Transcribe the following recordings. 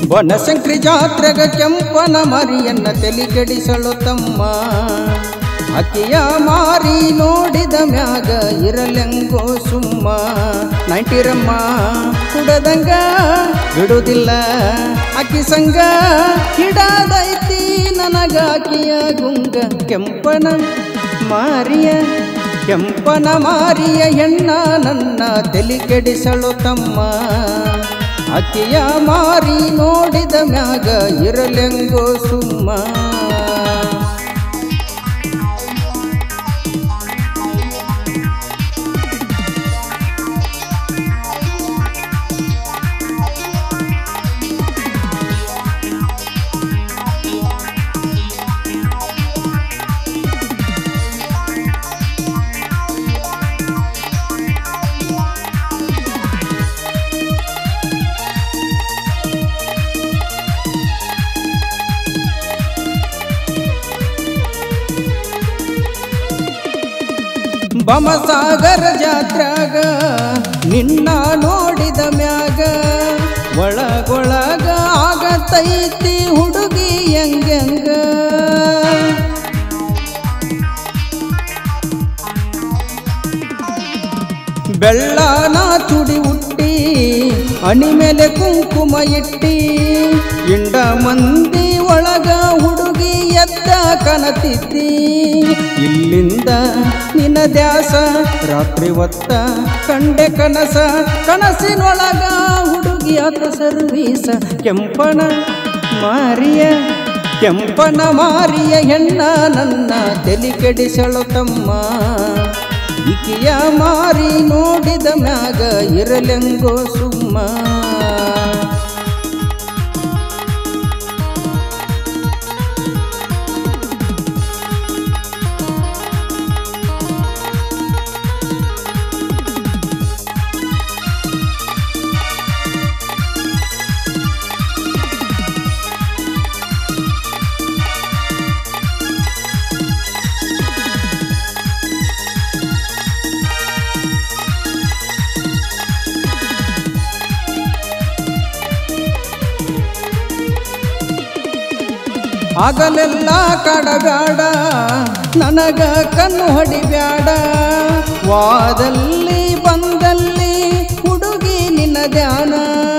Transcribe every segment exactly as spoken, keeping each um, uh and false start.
ಬನಶಂಕರಿ ಜಾತ್ರೆಗ ಕೆಂಪನ ಮರಿಯನ್ನ ತಲೆ ಕೆಡಿಸಳು ತಮ್ಮ ಆಕೆಯ ಮಾರಿ ನೋಡಿದ ಮ್ಯಾಗ ಇರಲೆಂಗೋ ಸುಮ್ಮ ನೈಂಟಿರಮ್ಮ ಕುಡದಂಗ ಬಿಡುವುದಿಲ್ಲ ಆಕಿ ಸಂಗ ಹಿಡದೈತಿ ನನಗ ಆಕೆಯ ಗುಂಗ ಕೆಂಪನ ಮಾರಿಯ ಕೆಂಪನ ಮಾರಿಯ ಹೆಣ್ಣ ನನ್ನ ತಲೆ ಕೆಡಿಸಳು ತಮ್ಮ ಆಕೆಯ ಮಾರಿ ನೋಡಿದ ಮ್ಯಾಗ ಇರಲೆಂಗೋ ಸುಮ್ಮ ಬಮಸಾಗರ ಜಾತ್ರಾಗ ನಿನ್ನ ನೋಡಿದ ಮ್ಯಾಗ ಒಳಗೊಳಗ ಆಗತೈತಿ ಹುಡುಗಿ ಹೆಂಗೆಂಗ ಬೆಳ್ಳನ ತುಡಿ ಹುಟ್ಟಿ ಅಣಿ ಮೇಲೆ ಕುಂಕುಮ ಇಟ್ಟಿ ಇಂಡ ಮಂದಿ ಒಳಗ ಹುಡುಗಿ ಎದ್ದ ಕನತಿದ್ದಿ ಇಲ್ಲಿಂದ ನಿನ್ನ ದ್ಯಾಸ ರಾತ್ರಿ ಹೊತ್ತ ಕಂಡೆ ಕನಸ ಕನಸಿನೊಳಗ ಹುಡುಗಿ ಆತ ಸರ್ವೀಸ ಕೆಂಪನ ಮಾರಿಯ ಕೆಂಪನ ಮಾರಿಯ ಹೆಣ್ಣ ನನ್ನ ತಲೆ ಕೆಡಿಸಳು ತಮ್ಮ ಈಕೆಯ ಮಾರಿ ನೋಡಿದ ಮ್ಯಾಗ ಇರಲೆಂಗೋ ಸುಮ್ಮ ಆಗಲೆಲ್ಲ ಕಾಡಬ್ಯಾಡ ನನಗ ಕಣ್ಣು ಹೊಡಿಬ್ಯಾಡ ವಾದಲ್ಲಿ ಬಂದಲ್ಲಿ ಹುಡುಗಿ ನಿನ್ನ ಧ್ಯಾನ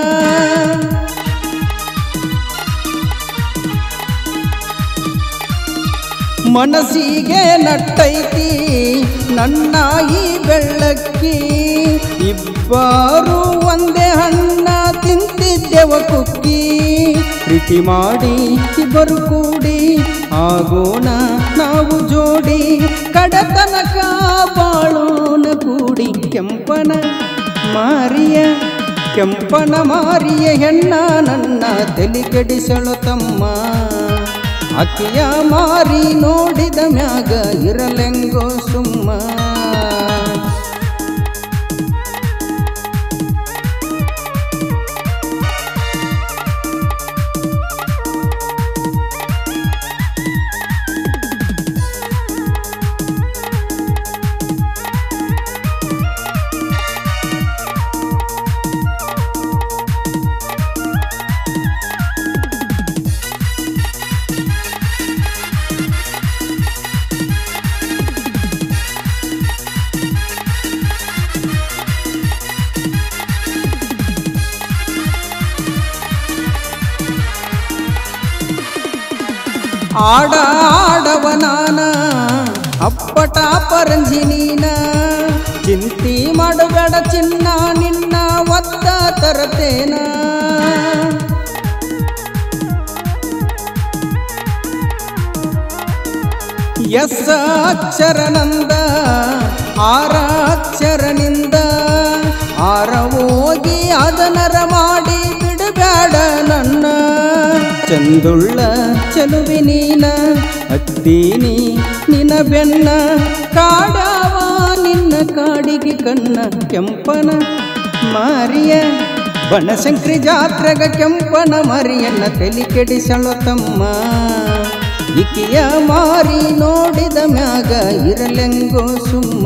ಮನಸ್ಸಿಗೆ ನಟ್ಟೈತಿ ನನ್ನ ಈ ಬೆಳ್ಳಕ್ಕಿ ಇಬ್ಬರು ಒಂದೇ ಹಣ್ಣ ತಿಂತಿದ್ದೆವ ಕುಕ್ಕಿ ಪ್ರೀತಿ ಮಾಡಿ ಇಬ್ಬರು ಕೂಡಿ ಆಗೋಣ ನಾವು ಜೋಡಿ ಕಡತನಕ ಬಾಳೋಣ ಕೂಡಿ ಕೆಂಪನ ಮಾರಿಯ ಕೆಂಪನ ಮಾರಿಯ ಹೆಣ್ಣ ನನ್ನ ತಲೆ ಕೆಡಿಸಳು ತಮ್ಮ ಆಕೆಯ ಮಾರಿ ನೋಡಿದ ಮ್ಯಾಗ ಇರಲೆಂಗೋ ಸುಮ್ಮ ಆಡ ಆಡವ ನಾನ ಅಪ್ಪಟ ಪರಂಜಿ ನೀನ ಚಿಂತಿ ಮಾಡಬೇಡ ಚಿನ್ನ ನಿನ್ನ ಒತ್ತ ತರತೇನ ಎಸ್ ಅಕ್ಷರನಂದ ಆರ ಅಕ್ಷರನಿಂದ ಆರ ಹೋಗಿ ಅದನರ ಮಾಡಿ ಬಿಡಬೇಡ ನನ್ನ ಚಂದುಳ್ಳ ಚಲುವಿ ನೀನ ಹತ್ತೀನಿ ನಿನ್ನ ಬೆನ್ನ ಕಾಡವ ನಿನ್ನ ಕಾಡಿಗೆ ಕಣ್ಣ ಕೆಂಪನ ಮಾರಿಯ ಬನಶಂಕರಿ ಜಾತ್ರೆಗ ಕೆಂಪನ ಮರಿಯನ್ನ ತಲೆ ಕೆಡಿಸಳು ತಮ್ಮ ಈಕೆಯ ಮಾರಿ ನೋಡಿದ ಮ್ಯಾಗ ಇರಲೆಂಗೋ ಸುಮ್ಮ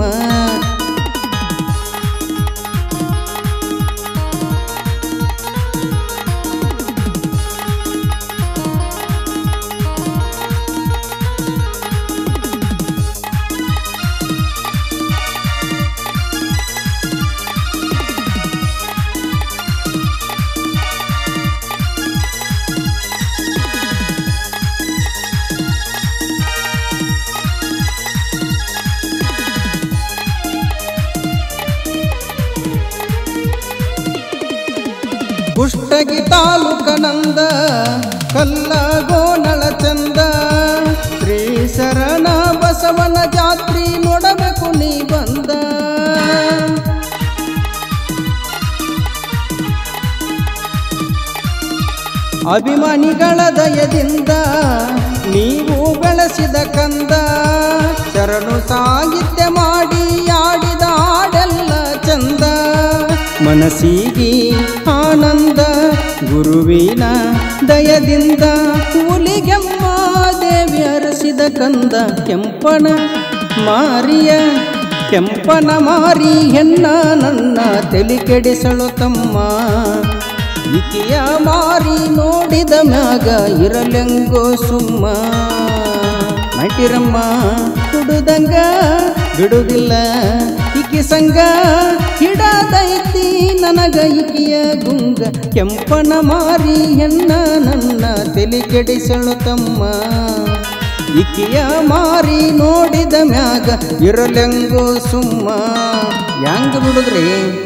ಕುಷ್ಟಗಿ ತಾಲೂಕನಂದ ಕಲ್ಲಗೋನಳ ಚಂದ ಶ್ರೀ ಶರಣ ಬಸವನ ಜಾತ್ರಿ ನೋಡಬೇಕು ನೀ ಬಂದ ಅಭಿಮಾನಿಗಳ ದಯದಿಂದ ನೀವು ಬೆಳೆಸಿದ ಕಂದ ಶರಣು ಸಾಹಿತ್ಯ ಮಾಡಿ ಆಡಿದ ಹಾಡೆಲ್ಲ ಚಂದ ಮನಸ್ಸಿಗೆ ಆನಂದ ಗುರುವಿನ ದಯದಿಂದ ಹುಲಿಗೆಮ್ಮ ದೇವಿ ಅರಸಿದ ಕಂದ ಕೆಂಪನ ಮಾರಿಯ ಕೆಂಪನ ಮಾರಿ ಹೆಣ್ಣ ನನ್ನ ತಲೆ ಕೆಡಿಸಳು ತಮ್ಮ ಈಕೆಯ ಮಾರಿ ನೋಡಿದ ಮ್ಯಾಗ ಇರಲೆಂಗೋ ಸುಮ್ಮ ಮಟಿರಮ್ಮ ಕುಡುದಂಗ ಬಿಡುವುದಿಲ್ಲ ಈಕೆ ಸಂಗ ಹಿಡದೈತಿ ನನಗ ಈಕೆಯ ಗುಂಗ ಕೆಂಪನ ಮಾರಿ ಹೆಣ್ಣ ನನ್ನ ತಲೆ ಕೆಡಿಸಳು ತಮ್ಮ ಈಕೆಯ ಮಾರಿ ನೋಡಿದ ಮ್ಯಾಗ ಇರಲೆಂಗೋ ಸುಮ್ಮ ಹ್ಯಾಂಗ ಬಿಡುದ್ರಿ